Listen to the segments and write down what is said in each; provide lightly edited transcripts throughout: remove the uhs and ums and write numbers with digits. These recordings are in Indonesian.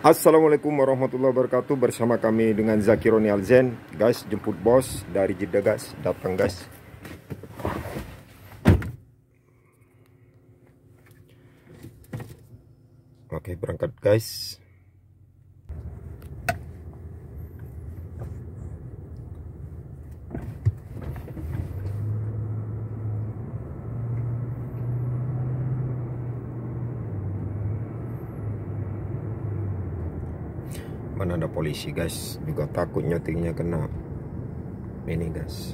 Assalamualaikum warahmatullahi wabarakatuh. Bersama kami dengan Zakironi Alzen. Guys, jemput bos dari Jeddah guys. Datang guys. Oke, berangkat guys. Mana ada polisi guys, juga takut nyetingnya kena ini guys.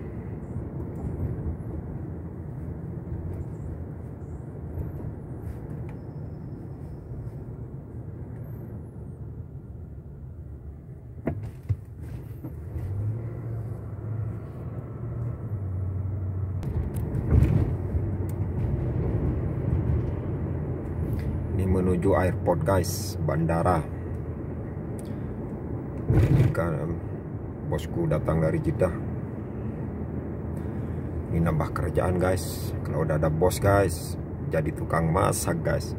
Ini menuju airport guys, bandara. Kan bosku datang dari Jeddah. Ini nambah kerjaan guys. Kalau udah ada bos guys, jadi tukang masak guys.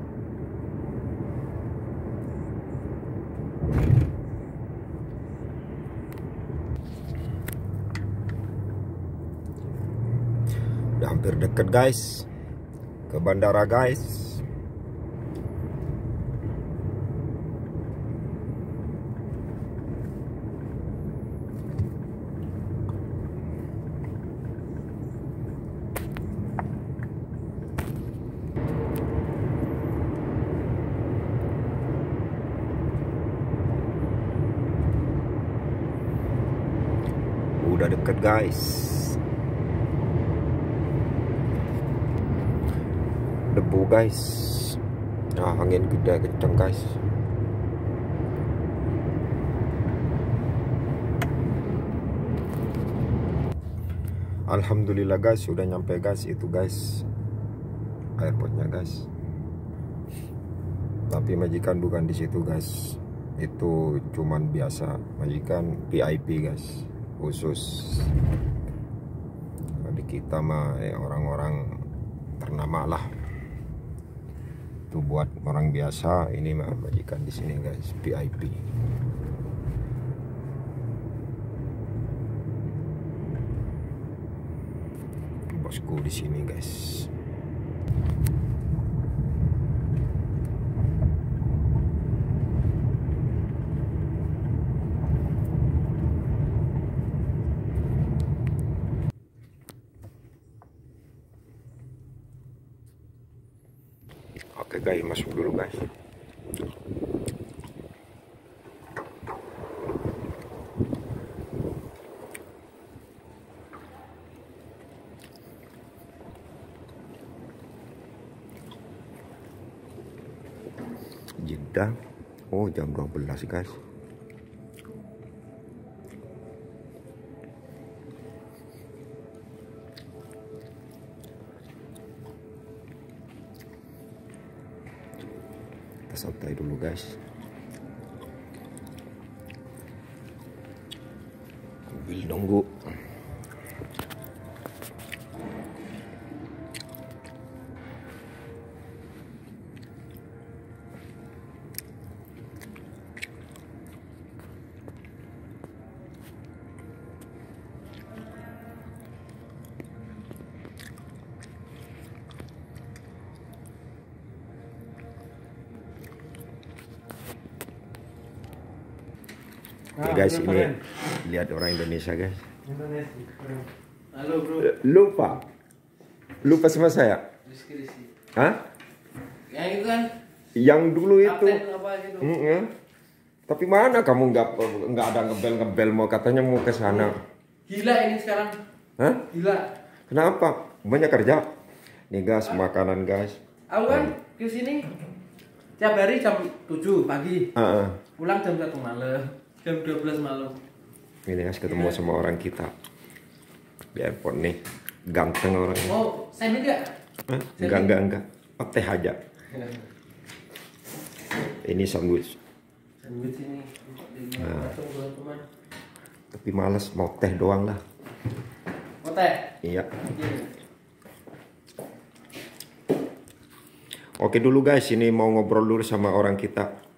Udah hampir deket guys ke bandara guys. Udah deket guys. Debu guys. Nah, angin gede kencang guys. Alhamdulillah guys, sudah nyampe guys. Itu guys airportnya guys. Tapi majikan bukan di situ guys. Itu cuman biasa, majikan VIP guys, khusus. Di kita mah orang-orang ternama lah. Itu buat orang biasa, ini mah majikan di sini guys, VIP. Bosku di sini guys. Oke guys, masuk dulu guys. Jeddah. Oh, jam 12 guys. Kita santai dulu guys. Sambil nunggu. Oke guys, ini lihat orang Indonesia guys. Halo bro. Lupa sama saya. Rizky. Hah? Yang itu kan? Yang dulu itu. Apa gitu? Tapi mana kamu nggak ada ngebel mau katanya mau ke sana. Gila ini sekarang. Hah? Gila. Kenapa? Banyak kerja. Nih guys, makanan guys. Aku kan ke sini tiap hari jam 7 pagi. Pulang jam 1 malam. Jam 12 malam. Ini guys, ketemu sama orang kita di airport nih. Ganteng orangnya. Oh, sandwich enggak? Enggak. Teh aja. Ini sandwich. Sandwich ini. Tapi males, mau teh doang lah. Mau teh? Iya. Oke dulu guys, ini mau ngobrol dulu sama orang kita.